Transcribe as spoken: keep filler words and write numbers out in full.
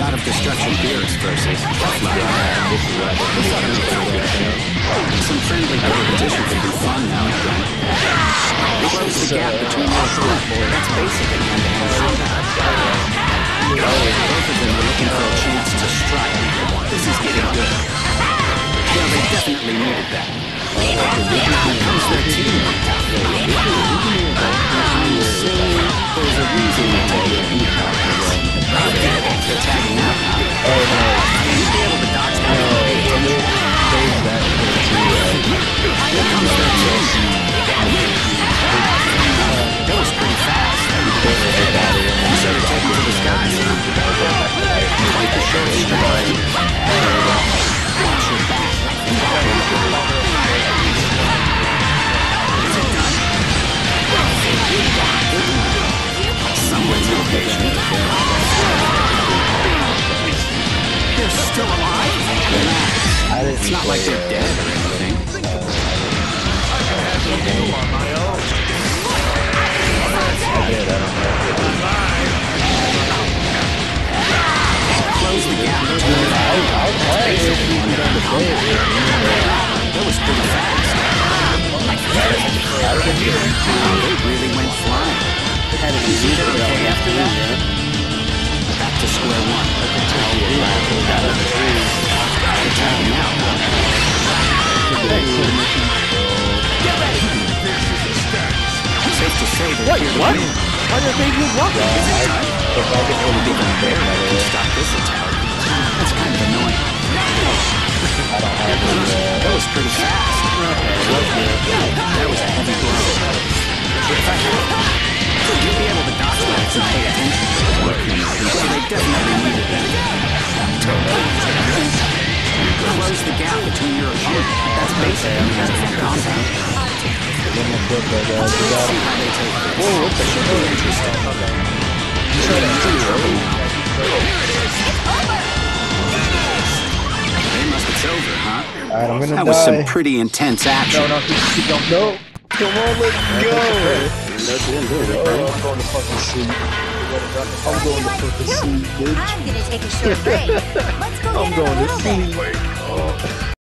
God of Destruction Beerus versus Tough Luck. Some friendly competition could be fun now and again. Close the gap between your opponent. That's basically hand-to-hand combat. Both of them are looking for a chance to strike. This is getting good. Well, they definitely needed that. Here comes their teamwork. There's a reason they take it. They're tagging out now. Oh, no. You'd be able to dodge that. Here comes their team. That was pretty fast. You said to take it to the skies. Quite the short stride. Watch your back. Is it done? Someone's impatient. They're still alive? It's not like they're dead or anything. I do on my own. I did, I don't know. Close the gap. I'll try it if you can understand it. That was pretty fast. They really went flying. Had it easy to okay after that. Back to square one. They're tagging out. Get ready. Safe to say that. Wait, what? Why did they do what? Is it time? If I could only be compared to stop this attack. That's kind of annoying. I don't have any, uh... That was pretty fast. That was a heavy blow. If I had... You'd be able to dodge that and pay attention. Well, they definitely needed that. Close the gap between your opponent. That's basically hand-to-hand combat. See how they take this. Whoa, what the shit? Really interesting. You try to kill you early now. They must it's over, huh? Alright, I'm gonna That die. was some pretty intense action. No, no, keep going. No. Come on, let's go. That's the end of it, oh, I'm going to fucking sleep. I'm going to fucking sleep, bitch. I'm gonna take a short break. Let's go I'm get going a to little bit. sleep. Oh.